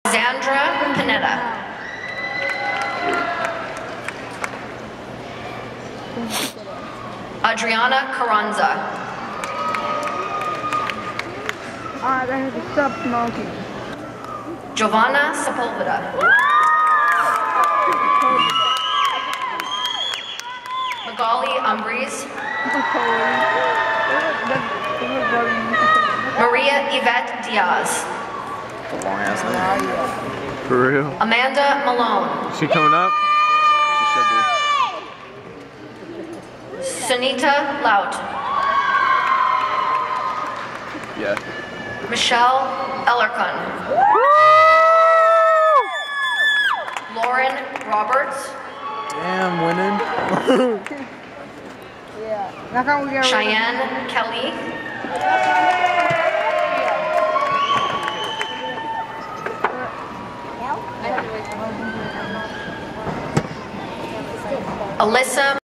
Alexandra Pineda. Adriana Carranza. Alright, I have to stop smoking. Giovanna Sepulveda. Magali Umbries. Maria Yvette Diaz. Long ass name. For real? Amanda Malone. Is she coming up? She should Sunita Laut. be. Yeah. Michelle Ellerkun. Lauren Roberts. Damn, winning. Yeah. Now can't we get Cheyenne Kelly. Alyssa